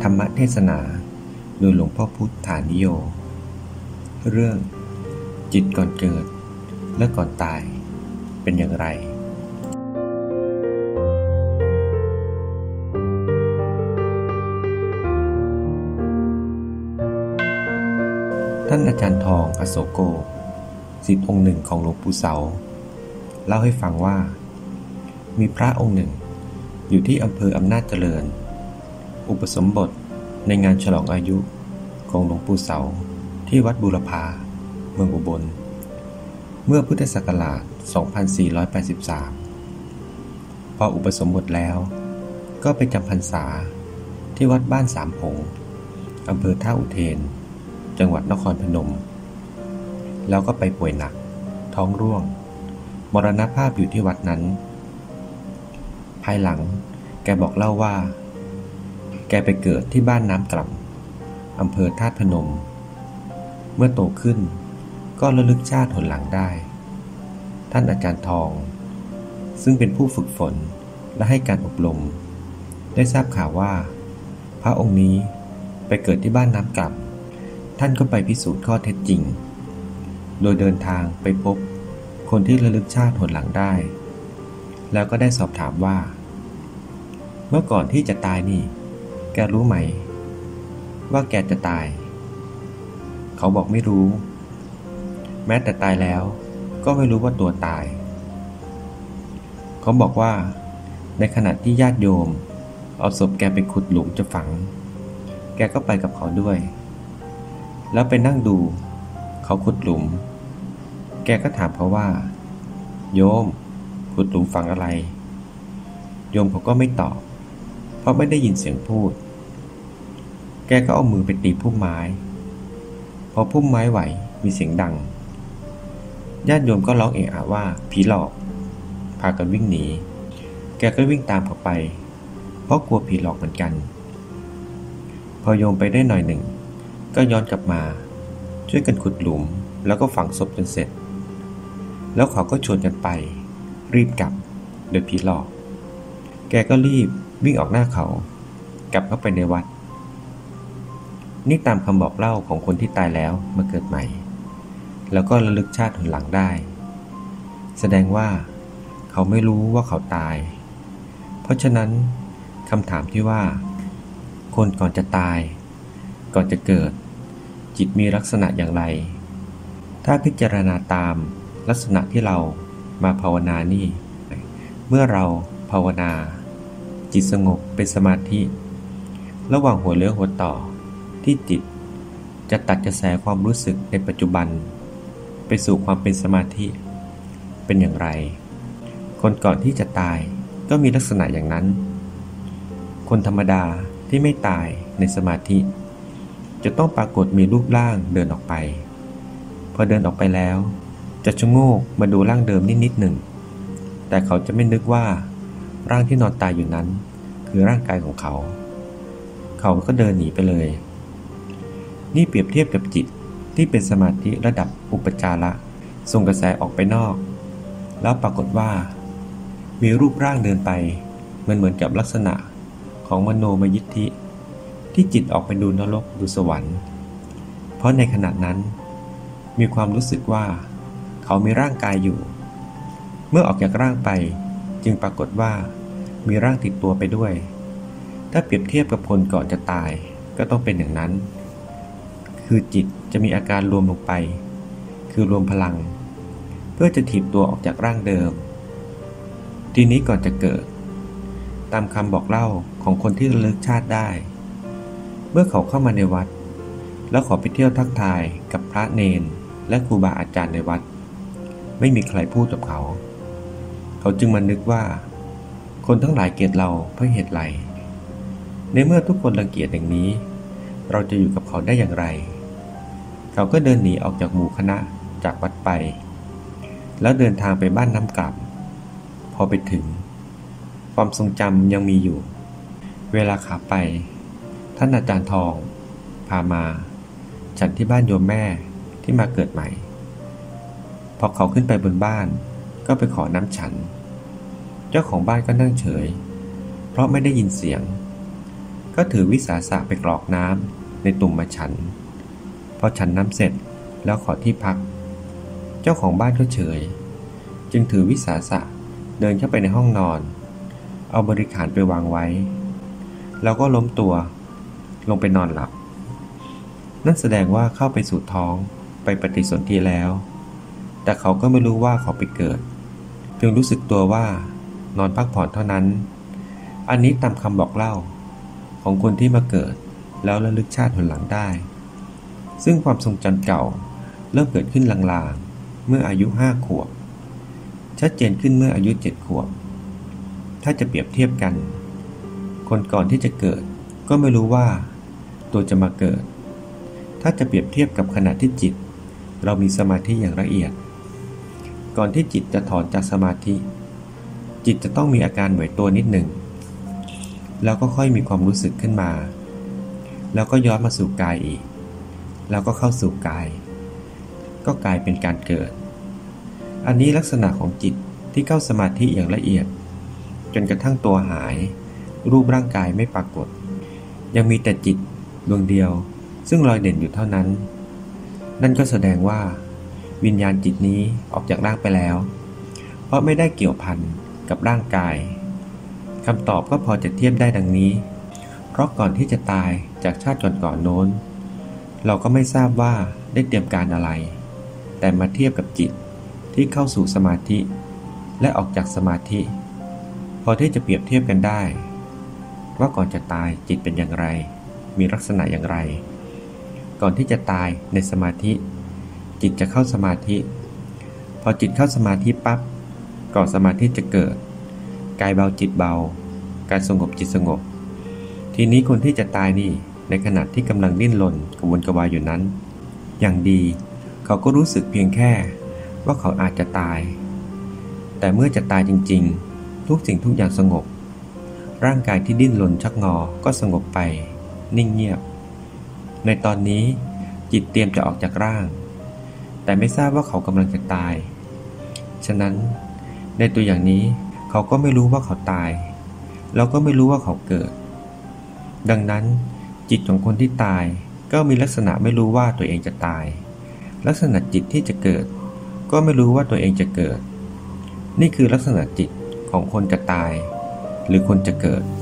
ธรรมเทศนาโดยหลวงพ่อพุทธานิโยเรื่องจิตก่อนเกิดและก่อนตายเป็นอย่างไรท่านอาจารย์ทองอโศโกศิษย์องค์หนึ่งของหลวงปู่เสาเล่าให้ฟังว่ามีพระองค์หนึ่งอยู่ที่อำเภออำนาจเจริญอุปสมบทในงานฉลองอายุของหลวงปู่เสาที่วัดบูรพาเมืองอุบลเมื่อพุทธศักราช 2483 พออุปสมบทแล้วก็ไปจำพรรษาที่วัดบ้านสามหงส์อำเภอท่าอุเทนจังหวัดนครพนมแล้วก็ไปป่วยหนักท้องร่วงมรณภาพอยู่ที่วัดนั้นภายหลังแกบอกเล่าว่าแกไปเกิดที่บ้านน้ำกล่ำอำเภอธาตุพนมเมื่อโตขึ้นก็ระลึกชาติหนหลังได้ท่านอาจารย์ทองซึ่งเป็นผู้ฝึกฝนและให้การอบรมได้ทราบข่าวว่าพระองค์นี้ไปเกิดที่บ้านน้ำกล่ำท่านก็ไปพิสูจน์ข้อเท็จจริงโดยเดินทางไปพบคนที่ระลึกชาติหนหลังได้แล้วก็ได้สอบถามว่าเมื่อก่อนที่จะตายนี่แกรู้ไหมว่าแกจะตายเขาบอกไม่รู้แม้แต่ตายแล้วก็ไม่รู้ว่าตัวตายเขาบอกว่าในขณะที่ญาติโยมเอาศพแกไปขุดหลุมจะฝังแกก็ไปกับเขาด้วยแล้วไปนั่งดูเขาขุดหลุมแกก็ถามเขาว่าโยมขุดหลุมฝังอะไรโยมเขาก็ไม่ตอบเพราะไม่ได้ยินเสียงพูดแกก็เอามือไปตีพุ่มไม้พอพุ่มไม้ไหวมีเสียงดังญาติโยมก็ร้องเอะอะว่าผีหลอกพากันวิ่งหนีแกก็วิ่งตามเขาไปเพราะกลัวผีหลอกเหมือนกันพอโยมไปได้หน่อยหนึ่งก็ย้อนกลับมาช่วยกันขุดหลุมแล้วก็ฝังศพจนเสร็จแล้วเขาก็ชวนกันไปรีบกลับโดยผีหลอกแกก็รีบวิ่งออกหน้าเขากลับเข้าไปในวัดนี่ตามคำบอกเล่าของคนที่ตายแล้วมาเกิดใหม่แล้วก็ระลึกชาติหนหลังได้แสดงว่าเขาไม่รู้ว่าเขาตายเพราะฉะนั้นคำถามที่ว่าคนก่อนจะตายก่อนจะเกิดจิตมีลักษณะอย่างไรถ้าพิจารณาตามลักษณะที่เรามาภาวนานี่เมื่อเราภาวนาจิตสงบเป็นสมาธิระหว่างหัวเลี้ยวหัวต่อที่จิตจะตัดกระแสความรู้สึกในปัจจุบันไปสู่ความเป็นสมาธิเป็นอย่างไรคนก่อนที่จะตายก็มีลักษณะอย่างนั้นคนธรรมดาที่ไม่ตายในสมาธิจะต้องปรากฏมีรูปร่างเดินออกไปพอเดินออกไปแล้วจะชะโงกมาดูร่างเดิมนิดหนึ่งแต่เขาจะไม่นึกว่าร่างที่นอนตายอยู่นั้นคือร่างกายของเขาก็เดินหนีไปเลยนี่เปรียบเทียบกับจิตที่เป็นสมาธิระดับอุปจาระส่งกระแสออกไปนอกแล้วปรากฏว่ามีรูปร่างเดินไปเหมือนกับลักษณะของมโนมยิทธิที่จิตออกไปดูนรกดูสวรรค์เพราะในขณะนั้นมีความรู้สึกว่าเขามีร่างกายอยู่เมื่อออกจากร่างไปจึงปรากฏว่ามีร่างติดตัวไปด้วยถ้าเปรียบเทียบกับคนก่อนจะตายก็ต้องเป็นอย่างนั้นคือจิตจะมีอาการรวมลงไปคือรวมพลังเพื่อจะถีบตัวออกจากร่างเดิมทีนี้ก่อนจะเกิดตามคำบอกเล่าของคนที่ระลึกชาติได้เมื่อเขาเข้ามาในวัดแล้วขอไปเที่ยวทักทายกับพระเนนและครูบาอาจารย์ในวัดไม่มีใครพูดกับเขาจึงมานึกว่าคนทั้งหลายเกลียดเราเพราะเหตุไรในเมื่อทุกคนรังเกียจอย่างนี้เราจะอยู่กับเขาได้อย่างไรเขาก็เดินหนีออกจากหมู่คณะจากวัดไปแล้วเดินทางไปบ้านน้ำกล่ำพอไปถึงความทรงจำยังมีอยู่เวลาขาไปท่านอาจารย์ทองพามาฉันที่บ้านโยมแม่ที่มาเกิดใหม่พอเขาขึ้นไปบนบ้านก็ไปขอน้ำฉันเจ้าของบ้านก็นั่งเฉยเพราะไม่ได้ยินเสียงก็ถือวิสาสะไปกรอกน้ำในตุ่มมาฉันพอฉันน้ำเสร็จแล้วขอที่พักเจ้าของบ้านก็เฉยจึงถือวิสาสะเดินเข้าไปในห้องนอนเอาบริขารไปวางไว้แล้วก็ล้มตัวลงไปนอนหลับนั่นแสดงว่าเข้าไปสู่ท้องไปปฏิสนธิแล้วแต่เขาก็ไม่รู้ว่าเขาไปเกิดเพียงรู้สึกตัวว่านอนพักผ่อนเท่านั้นอันนี้ตามคำบอกเล่าของคนที่มาเกิดแล้วระลึกชาติหนหลังได้ซึ่งความทรงจำเก่าเริ่มเกิดขึ้นลางๆเมื่ออายุ5 ขวบชัดเจนขึ้นเมื่ออายุ7 ขวบถ้าจะเปรียบเทียบกันคนก่อนที่จะเกิดก็ไม่รู้ว่าตัวจะมาเกิดถ้าจะเปรียบเทียบกับขณะที่จิตเรามีสมาธิอย่างละเอียดก่อนที่จิตจะถอนจากสมาธิจิตจะต้องมีอาการไหวตัวนิดหนึ่งแล้วก็ค่อยมีความรู้สึกขึ้นมาแล้วก็ย้อนมาสู่กายอีกแล้วก็เข้าสู่กายก็กลายเป็นการเกิดอันนี้ลักษณะของจิตที่เข้าสมาธิอย่างละเอียดจนกระทั่งตัวหายรูปร่างกายไม่ปรากฏยังมีแต่จิตดวงเดียวซึ่งลอยเด่นอยู่เท่านั้นนั่นก็แสดงว่าวิญญาณจิตนี้ออกจากร่างไปแล้วเพราะไม่ได้เกี่ยวพันกับร่างกายคำตอบก็พอจะเทียบได้ดังนี้เพราะก่อนที่จะตายจากชาติก่อนๆโน้นเราก็ไม่ทราบว่าได้เตรียมการอะไรแต่มาเทียบกับจิตที่เข้าสู่สมาธิและออกจากสมาธิพอที่จะเปรียบเทียบกันได้ว่าก่อนจะตายจิตเป็นอย่างไรมีลักษณะอย่างไรก่อนที่จะตายในสมาธิจิตจะเข้าสมาธิพอจิตเข้าสมาธิปั๊บก่อนสมาธิจะเกิดกายเบาจิตเบากายสงบจิตสงบทีนี้คนที่จะตายนี่ในขณะที่กำลังดิ้นรนกระวนกระวายอยู่นั้นอย่างดีเขาก็รู้สึกเพียงแค่ว่าเขาอาจจะตายแต่เมื่อจะตายจริงๆทุกสิ่งทุกอย่างสงบร่างกายที่ดิ้นรนชักงอก็สงบไปนิ่งเงียบในตอนนี้จิตเตรียมจะออกจากร่างแต่ไม่ทราบว่าเขากำลังจะตายฉะนั้นในตัวอย่างนี้เขาก็ไม่รู้ว่าเขาตายแล้วก็ไม่รู้ว่าเขาเกิดดังนั้นจิตของคนที่ตายก็มีลักษณะไม่รู้ว่าตัวเองจะตายลักษณะจิตที่จะเกิดก็ไม่รู้ว่าตัวเองจะเกิดนี่คือลักษณะจิตของคนจะตายหรือคนจะเกิด